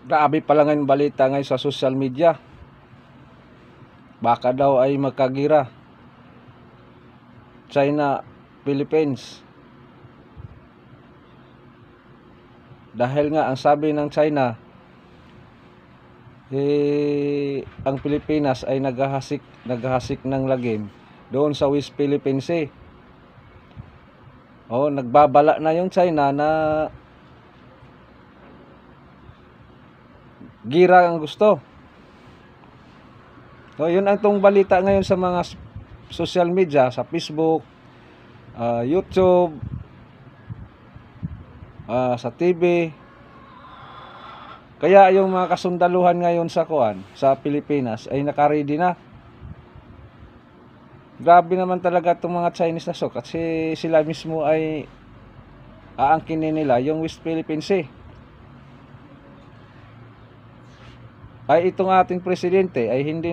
Grabe pala ngayon balita ngayon sa social media. Baka daw ay magkagira. China, Philippines. Dahil nga ang sabi ng China, ang Pilipinas ay naghahasik ng lagim doon sa West Philippine Sea. Nagbabala na yung China na gira ang gusto. Yun ang tong balita ngayon sa mga social media, sa Facebook, YouTube, sa TV. Kaya yung mga kasundaluhan ngayon sa Pilipinas ay naka-ready na. Grabe naman talaga itong mga Chinese na kasi sila mismo ay aangkinin nila yung West Philippine Sea. Ay itong ating presidente ay hindi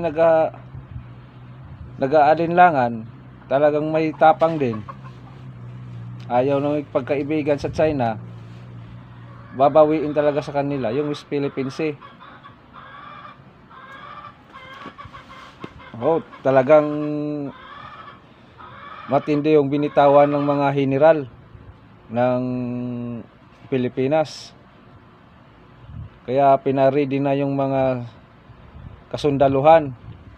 nag-aalinlangan, talagang may tapang din. Ayaw na pagkaibigan sa China, babawiin talaga sa kanila yung West Philippine Sea. Talagang matindi yung binitawan ng mga general ng Pilipinas. Kaya pinaredy na yung mga kasundaluhan.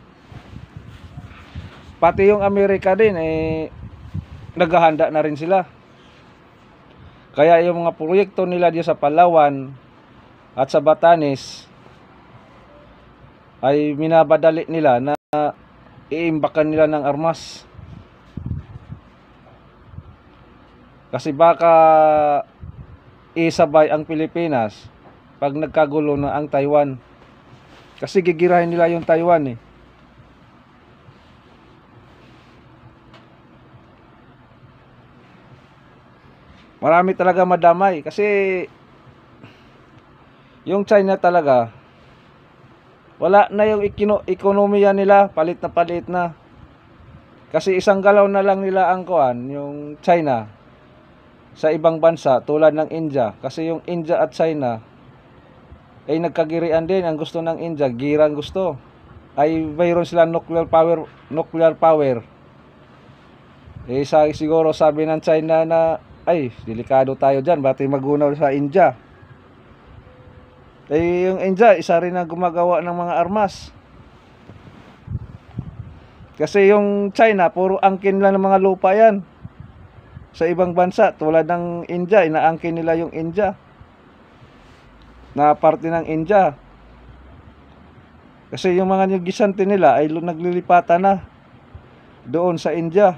Pati yung Amerika din naghahanda na rin sila. Kaya yung mga proyekto nila diyan sa Palawan at sa Batanes ay minabadali nila na iimbakan nila ng armas. Kasi baka isabay ang Pilipinas pag nagkagulo na ang Taiwan. Kasi gigirahin nila yung Taiwan . Marami talaga madamay kasi yung China talaga wala na yung ekonomiya nila, palit na. Kasi isang galaw na lang nila ang yung China sa ibang bansa tulad ng India. Kasi yung India at China ay nagkagirian din. Ang gusto ng India, girang gusto, ay mayroon sila nuclear power. Siguro sabi ng China na ay delikado tayo dyan, bati magunaw sa India. Yung India isa rin na gumagawa ng mga armas. Kasi yung China puro angkin lang ng mga lupa yan sa ibang bansa. Tulad ng India, inaangkin nila yung India na parte ng India. Kasi yung mga negosyante nila ay naglilipatan na doon sa India.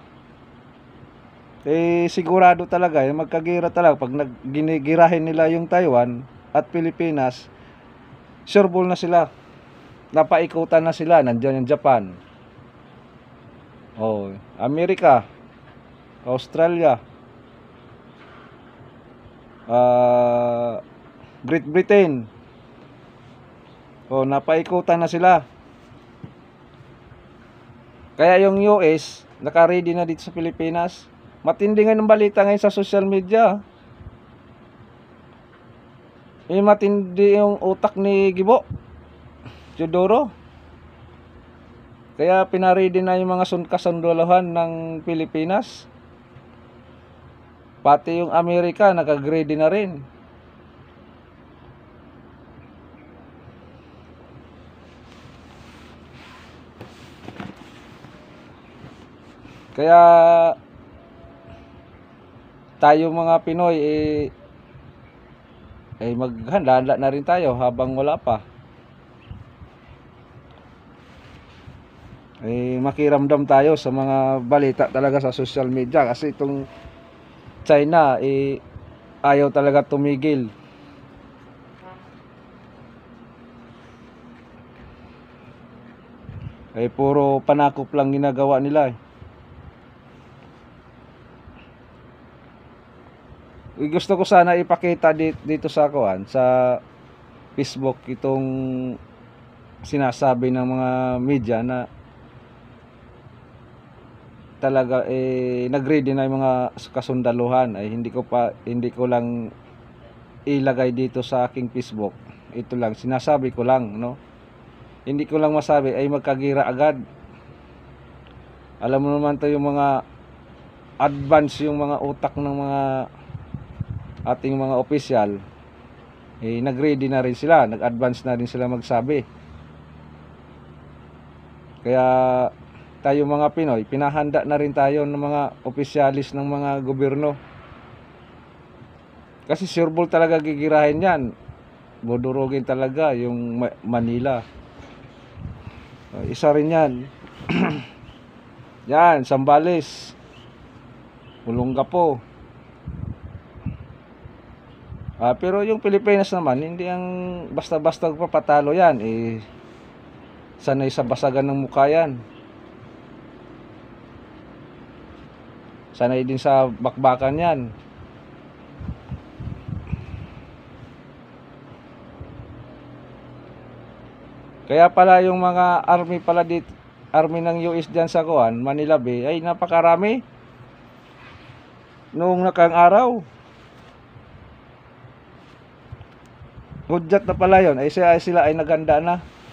Sigurado talaga magkagira talaga pag ginigirahin nila yung Taiwan at Pilipinas. Sureball na sila, napaikutan na sila. Nandiyan yung Japan, Amerika, Australia, Great Britain, napaikutan na sila. Kaya yung US naka-ready na dito sa Pilipinas. Matindi nga ng balita ngayon sa social media. Matindi yung utak ni Gibo Teodoro. Kaya pinaredy na yung mga kasundaluhan ng Pilipinas. Pati yung Amerika naka-ready na rin. Kaya tayo mga Pinoy maghanda na rin tayo habang wala pa. Makiramdam tayo sa mga balita talaga sa social media. Kasi itong China ayaw talaga tumigil. Puro panakop lang ginagawa nila . Gusto ko sana ipakita dito sa Facebook itong sinasabi ng mga media na talaga nag-ready na yung mga kasundaluhan. Hindi ko lang ilagay dito sa aking Facebook. ito lang, sinasabi ko lang, no? Hindi ko lang masabi ay magkagira agad. Alam mo naman to yung mga advance yung mga utak ng mga ating mga opisyal. Eh, nag-ready na rin sila, nag-advance na rin sila magsabi. Kaya tayo mga Pinoy, pinahanda na rin tayo ng mga opisyalis ng mga gobyerno. Kasi sureball talaga gigirahin yan. Budurugin talaga yung Manila. Isa rin yan. Yan, Zambales, Olongapo. Pero yung Pilipinas naman, hindi ang basta-basta papatalo yan. Sanay sa basagan ng mukha yan. Sanay din sa bakbakan yan. Kaya pala yung mga army pala dito, army ng US dyan sa Manila Bay, ay napakarami. Noong nakang araw. Hudyat na pala yun, ay sila ay naganda na.